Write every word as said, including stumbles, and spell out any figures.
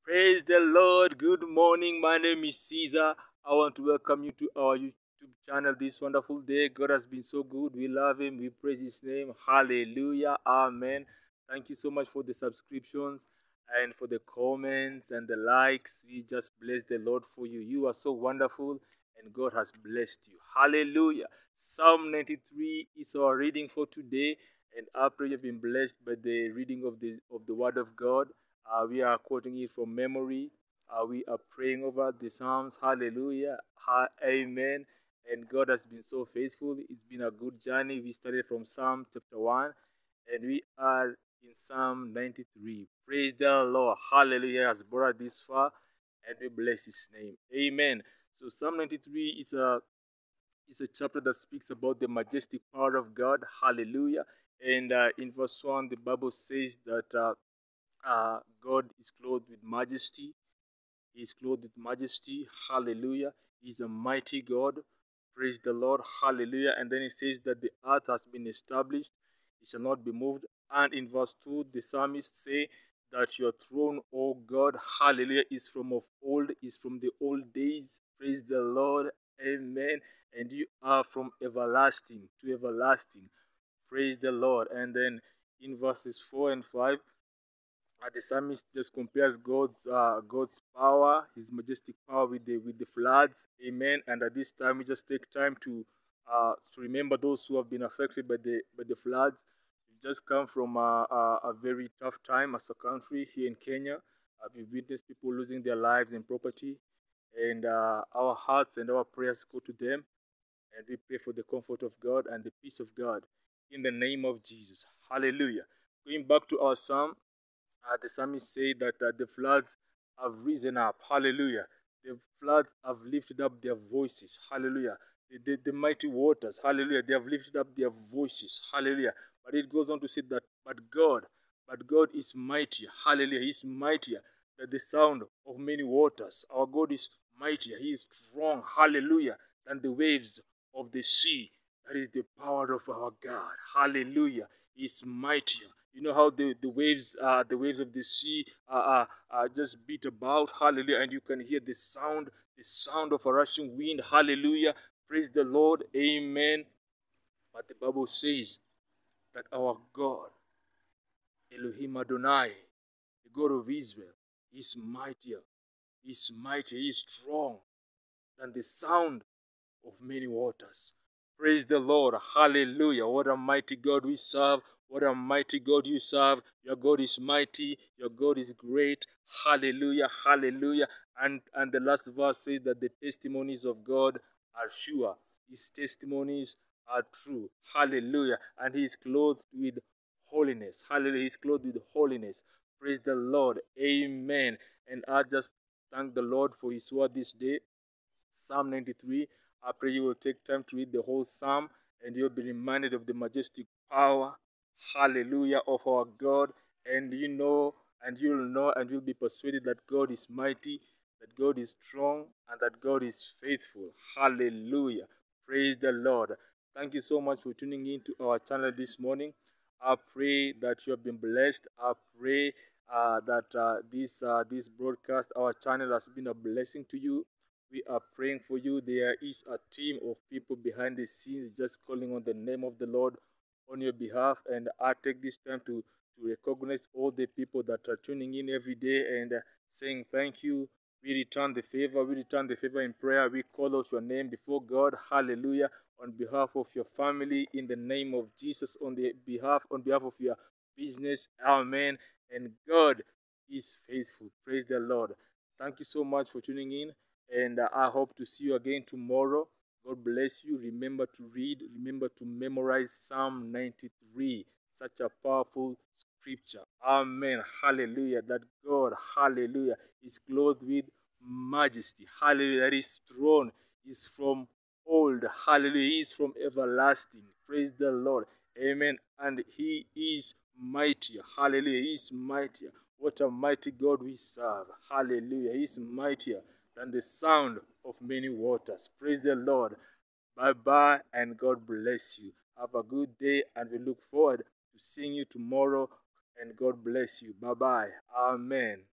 Praise the Lord. Good morning. My name is Caesar. I want to welcome you to our YouTube channel this wonderful day. God has been so good. We love Him. We praise His name. Hallelujah. Amen. Thank you so much for the subscriptions and for the comments and the likes. We just bless the Lord for you. You are so wonderful and God has blessed you. Hallelujah. Psalm ninety-three is our reading for today. And I pray you've been blessed by the reading of the, of the Word of God. Uh, we are quoting it from memory. Uh, we are praying over the Psalms. Hallelujah. Ha- Amen. And God has been so faithful. It's been a good journey. We started from Psalm chapter one, and we are in Psalm ninety-three. Praise the Lord. Hallelujah. He has brought us this far, and we bless His name. Amen. So Psalm ninety-three is a is a chapter that speaks about the majestic power of God. Hallelujah. And uh, in verse one, the Bible says that uh, uh, God is clothed with majesty. He is clothed with majesty. Hallelujah. He's a mighty God. Praise the Lord. Hallelujah. And then it says that the earth has been established. It shall not be moved. And in verse two, the psalmist say that your throne, O God, hallelujah, is from of old, is from the old days. Praise the Lord. Amen. And you are from everlasting to everlasting. Praise the Lord. And then in verses four and five, uh, the psalmist just compares God's uh, God's power, His majestic power, with the with the floods. Amen. And at this time, we just take time to uh, to remember those who have been affected by the by the floods. We've just come from a, a, a very tough time as a country here in Kenya. Uh, we've witnessed people losing their lives and property, and uh, our hearts and our prayers go to them, and we pray for the comfort of God and the peace of God in the name of Jesus. Hallelujah. Going back to our psalm. Uh, the psalmist said that uh, the floods have risen up. Hallelujah. The floods have lifted up their voices. Hallelujah. The, the, the mighty waters. Hallelujah. They have lifted up their voices. Hallelujah. But it goes on to say that, but God, but God is mightier. Hallelujah. He is mightier than the sound of many waters. Our God is mightier. He is strong. Hallelujah. Than the waves of the sea. That is the power of our God. Hallelujah. He is mightier. You know how the, the waves uh, the waves of the sea uh, uh, uh, just beat about, hallelujah, and you can hear the sound, the sound of a rushing wind, hallelujah. Praise the Lord, amen. But the Bible says that our God, Elohim Adonai, the God of Israel, is mightier, is mighty, he is strong than the sound of many waters. Praise the Lord. Hallelujah. What a mighty God we serve. What a mighty God you serve. Your God is mighty. Your God is great. Hallelujah. Hallelujah. And, and the last verse says that the testimonies of God are sure. His testimonies are true. Hallelujah. And he is clothed with holiness. Hallelujah. He is clothed with holiness. Praise the Lord. Amen. And I just thank the Lord for his word this day. Psalm ninety-three. I pray you will take time to read the whole psalm and you'll be reminded of the majestic power, hallelujah, of our God. And you know, and you'll know, and you'll be persuaded that God is mighty, that God is strong, and that God is faithful. Hallelujah. Praise the Lord. Thank you so much for tuning in to our channel this morning. I pray that you have been blessed. I pray uh, that uh, this uh, this broadcast, our channel, has been a blessing to you. We are praying for you. There is a team of people behind the scenes just calling on the name of the Lord on your behalf. And I take this time to, to recognize all the people that are tuning in every day and uh, saying thank you. We return the favor. We return the favor in prayer. We call out your name before God. Hallelujah. On behalf of your family, in the name of Jesus, on the behalf, on behalf of your business. Amen. And God is faithful. Praise the Lord. Thank you so much for tuning in. And uh, I hope to see you again tomorrow. God bless you. Remember to read. Remember to memorize Psalm ninety-three. Such a powerful scripture. Amen. Hallelujah. That God, hallelujah, is clothed with majesty. Hallelujah. That his throne is from old. Hallelujah. He is from everlasting. Praise the Lord. Amen. And he is mightier. Hallelujah. He is mightier. What a mighty God we serve. Hallelujah. He is mightier than the sound of many waters. Praise the Lord. Bye-bye, and God bless you. Have a good day, and we look forward to seeing you tomorrow, and God bless you. Bye-bye. Amen.